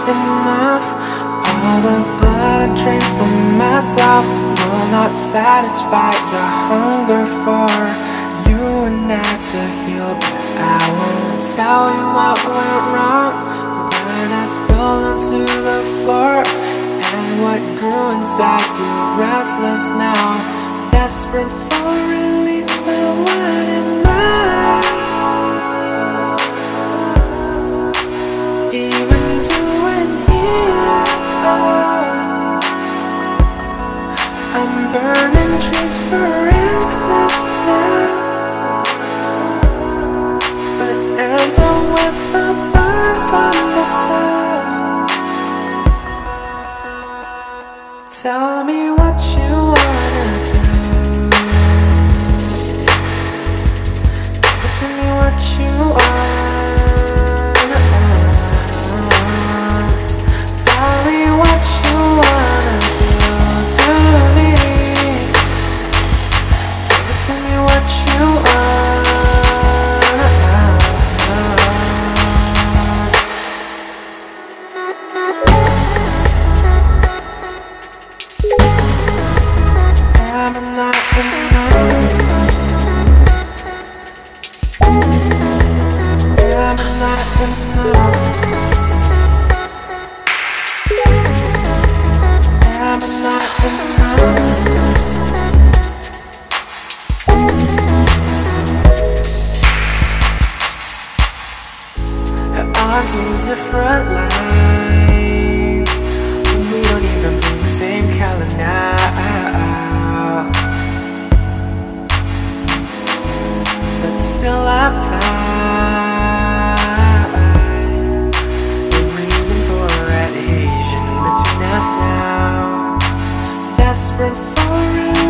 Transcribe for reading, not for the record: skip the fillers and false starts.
enough. All the blood I drain from myself will not satisfy your hunger for you and I to heal. But I won't tell you what went wrong when I spilled onto the floor, and what grew inside you restless now, desperate for release. But what am I even doing here? I'm burning trees for answers now, but ends up with the birds on the side. Tell me what you wanna do. Tell me what you wanna do. Tell me what you wanna do to me. Tell me what you wanna do. I'm not enough. I'm not enough. I'm not enough. On two different lines, we don't even bring the same color now. But still I find the reason for adhesion between us now. Desperate for